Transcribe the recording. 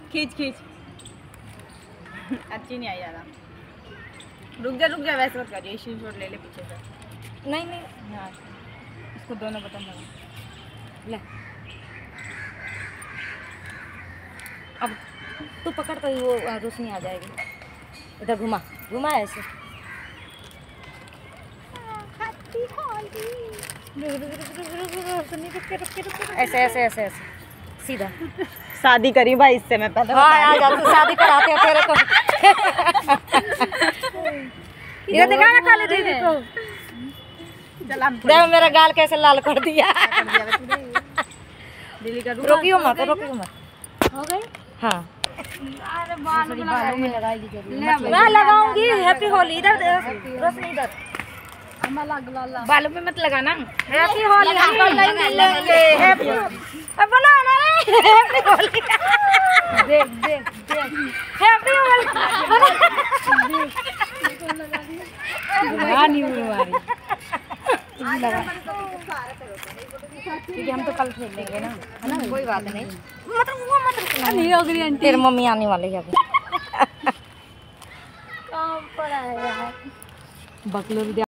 खींच खींच। अच्छी नहीं आई ज़्यादा। रुक जा वैसे मत करिए, स्क्रीनशॉट ले ले पीछे से। नहीं नहीं हाँ इसको दोनों बटन दबा ले। अब तू पकड़ तो वो रोशनी आ जाएगी। इधर घुमा घुमा ऐसे। ऐसे ऐसे ऐसे ऐसे सीधा। शादी करी भाई इससे मैं पहले। हाँ आ जा, तू शादी कराते हैं तेरे को। ये दिखा ना काले दीदी को। देखो मेरा गाल कैसे लाल कर दिया। रोकियो मत रोकियो मत। हो गई। हाँ बालों में लगाएगी जरूर। मैं लगाऊंगी। हैप्पी होली। इधर रोशनी इधर। बालों में मत लगाना। हैप्पी होली। हम कल नहीं मिलेंगे। हैप्पी बना ना। हैप्पी होली। देख देख देख हैप्पी होली। नहीं हमारी क्योंकि हम तो कल खेल लेंगे ना, है ना। कोई बात नहीं। नहीं हो गई आंटी। तेरी मम्मी आने वाली है अभी। कहाँ पर है यार बकलोल।